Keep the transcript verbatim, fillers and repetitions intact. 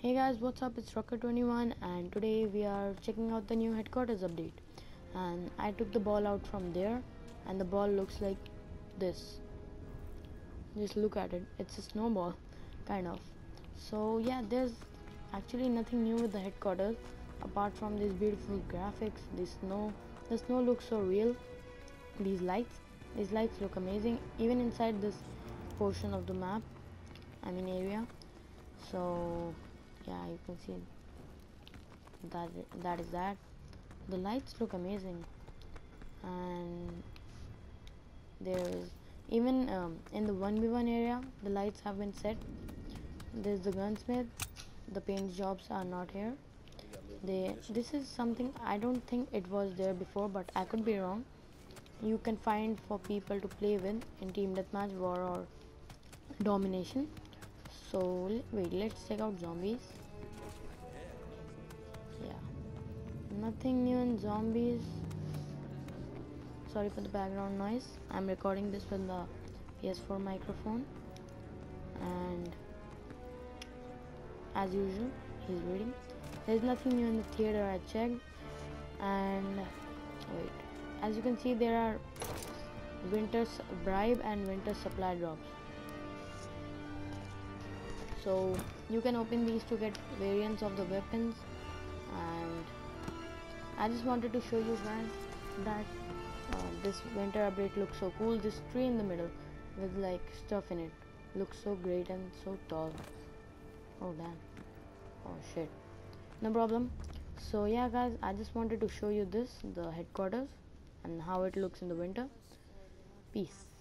Hey guys, what's up? It's Rocker twenty-one and today we are checking out the new headquarters update. And I took the ball out from there and the ball looks like this. Just look at it. It's a snowball, kind of. So yeah, there's actually nothing new with the headquarters apart from these beautiful graphics. The snow, the snow looks so real. These lights, these lights look amazing even inside this portion of the map. I mean area. So yeah, you can see that that is that. The lights look amazing, and there is even um, in the one v one area the lights have been set. There's the gunsmith. The paint jobs are not here. They this is something I don't think it was there before, but I could be wrong. You can find for people to play with in team deathmatch, war, or domination. So wait, let's check out zombies. Yeah, nothing new in zombies. Sorry for the background noise. I'm recording this with the P S four microphone, and as usual he's reading. There's nothing new in the theater. I checked, and wait, as you can see there are winter bribe and winter supply drops, so you can open these to get variants of the weapons. And I just wanted to show you guys that uh, this winter update looks so cool. This tree in the middle with like stuff in it looks so great and so tall. Oh damn. Oh shit. No problem. So yeah guys, I just wanted to show you this, the headquarters, and how it looks in the winter. Peace.